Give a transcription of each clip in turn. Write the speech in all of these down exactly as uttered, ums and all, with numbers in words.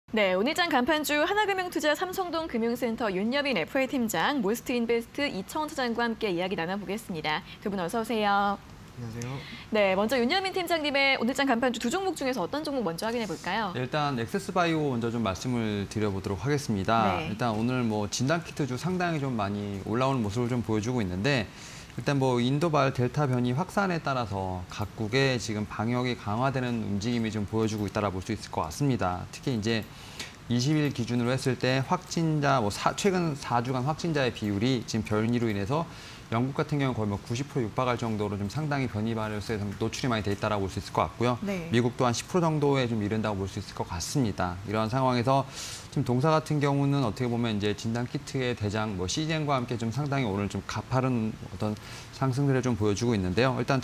네, 오늘장 간판주 하나금융투자 삼성동 금융센터 윤여빈 에프에이 팀장, 모스트인베스트 이청원 차장과 함께 이야기 나눠보겠습니다. 두 분 어서 오세요. 안녕하세요. 네, 먼저 윤여빈 팀장님의 오늘장 간판주 두 종목 중에서 어떤 종목 먼저 확인해 볼까요? 네, 일단 엑세스바이오 먼저 좀 말씀을 드려보도록 하겠습니다. 네. 일단 오늘 뭐 진단키트주 상당히 좀 많이 올라오는 모습을 좀 보여주고 있는데, 일단 뭐 인도발 델타 변이 확산에 따라서 각국의 지금 방역이 강화되는 움직임이 좀 보여주고 있다라 볼 수 있을 것 같습니다. 특히 이제 이십 일 기준으로 했을 때 확진자, 뭐 사, 최근 사 주간 확진자의 비율이 지금 변이로 인해서 영국 같은 경우는 거의 뭐 구십 퍼센트 육박할 정도로 좀 상당히 변이 바이러스에 노출이 많이 돼 있다라고 볼 수 있을 것 같고요. 네. 미국도 한 십 퍼센트 정도에 좀 이른다고 볼 수 있을 것 같습니다. 이러한 상황에서 지금 동사 같은 경우는 어떻게 보면 이제 진단 키트의 대장 뭐 시젠과 함께 좀 상당히 오늘 좀 가파른 어떤 상승들을 좀 보여주고 있는데요. 일단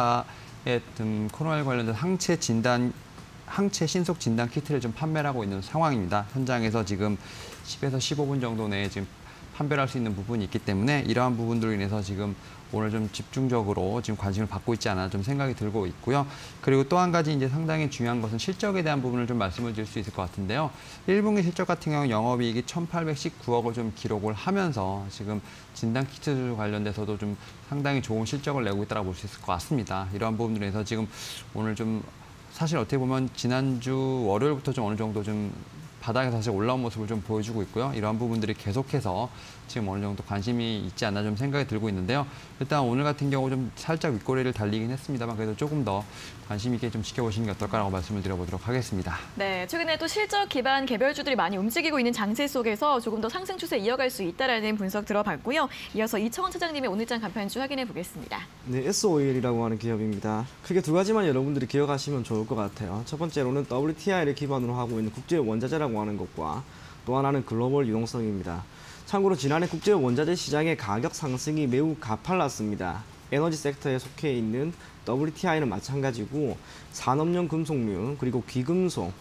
자회사의 좀 코로나 관련된 항체 진단 항체 신속 진단 키트를 좀 판매를 하고 있는 상황입니다. 현장에서 지금 십에서 십오 분 정도 내에 지금 판별할 수 있는 부분이 있기 때문에 이러한 부분들로 인해서 지금 오늘 좀 집중적으로 지금 관심을 받고 있지 않나 좀 생각이 들고 있고요. 그리고 또 한 가지 이제 상당히 중요한 것은 실적에 대한 부분을 좀 말씀을 드릴 수 있을 것 같은데요. 일 분기 실적 같은 경우 영업이익이 천팔백십구억을 좀 기록을 하면서 지금 진단키트 관련돼서도 좀 상당히 좋은 실적을 내고 있다고 볼 수 있을 것 같습니다. 이러한 부분들에 대해서 지금 오늘 좀 사실 어떻게 보면 지난주 월요일부터 좀 어느 정도 좀 바닥에 다시 올라온 모습을 좀 보여주고 있고요. 이러한 부분들이 계속해서 지금 어느 정도 관심이 있지 않나 좀 생각이 들고 있는데요. 일단 오늘 같은 경우 좀 살짝 윗꼬리를 달리긴 했습니다만 그래도 조금 더 관심 있게 좀 지켜보시는 게 어떨까라고 말씀을 드려보도록 하겠습니다. 네, 최근에 또 실적 기반 개별주들이 많이 움직이고 있는 장세 속에서 조금 더 상승 추세 이어갈 수 있다라는 분석 들어봤고요. 이어서 이청원 차장님의 오늘장 간판주 확인해 보겠습니다. 네, 에스오일이라고 하는 기업입니다. 크게 두 가지만 여러분들이 기억하시면 좋을 것 같아요. 첫 번째로는 더블유티아이를 기반으로 하고 있는 국제 원자재라고 하는 것과 또 하나는 글로벌 유동성입니다. 참고로 지난해 국제 원자재 시장의 가격 상승이 매우 가팔랐습니다. 에너지 섹터에 속해 있는 더블유티아이는 마찬가지고 산업용 금속류 그리고 귀금속,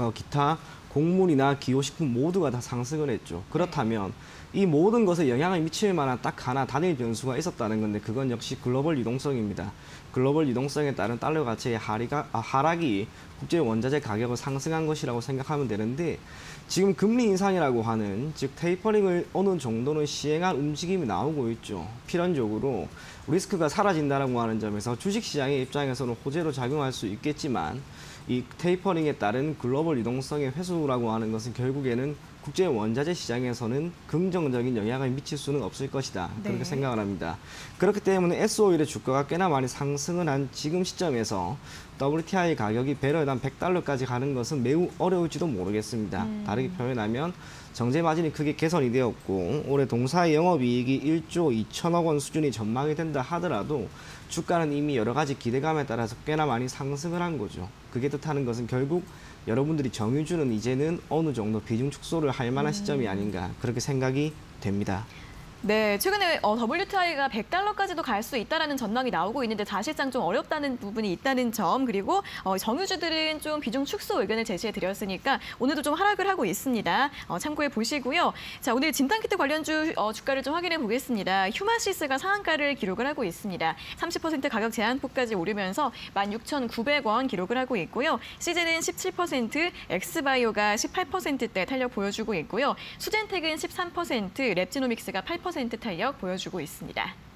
기타 곡물이나 기호식품 모두가 다 상승을 했죠. 그렇다면 이 모든 것에 영향을 미칠 만한 딱 하나 단일 변수가 있었다는 건데 그건 역시 글로벌 유동성입니다. 글로벌 유동성에 따른 달러 가치의 하리가, 아, 하락이 국제 원자재 가격을 상승한 것이라고 생각하면 되는데 지금 금리 인상이라고 하는 즉 테이퍼링을 어느 정도는 시행한 움직임이 나오고 있죠. 필연적으로 리스크가 사라진다고 하는 점에서 주식시장의 입장에서는 호재로 작용할 수 있겠지만 이 테이퍼링에 따른 글로벌 유동성의 회수라고 하는 것은 결국에는 국제 원자재 시장에서는 긍정적인 영향을 미칠 수는 없을 것이다. 그렇게 네. 생각을 합니다. 그렇기 때문에 에스오일의 주가가 꽤나 많이 상승을 한 지금 시점에서 더블유티아이 가격이 배럴당 백 달러까지 가는 것은 매우 어려울지도 모르겠습니다. 음. 다르게 표현하면 정제 마진이 크게 개선이 되었고 올해 동사의 영업이익이 일조 이천억 원 수준이 전망이 된다 하더라도 주가는 이미 여러 가지 기대감에 따라서 꽤나 많이 상승을 한 거죠. 그게 뜻하는 것은 결국 여러분들이 정유주는 이제는 어느 정도 비중 축소를 할 만한 시점이 아닌가 그렇게 생각이 됩니다. 네, 최근에 어, 더블유티아이가 백 달러까지도 갈 수 있다라는 전망이 나오고 있는데 사실상 좀 어렵다는 부분이 있다는 점 그리고 어, 정유주들은 좀 비중 축소 의견을 제시해 드렸으니까 오늘도 좀 하락을 하고 있습니다. 어, 참고해 보시고요. 자, 오늘 진단키트 관련주 어, 주가를 좀 확인해 보겠습니다. 휴마시스가 상한가를 기록을 하고 있습니다. 삼십 퍼센트 가격 제한폭까지 오르면서 만 육천구백 원 기록을 하고 있고요. 시젠은 십칠 퍼센트, 엑스바이오가 십팔 퍼센트대 탄력 보여주고 있고요. 수젠텍은 십삼 퍼센트, 랩지노믹스가 팔 퍼센트 탄력 보여주고 있습니다.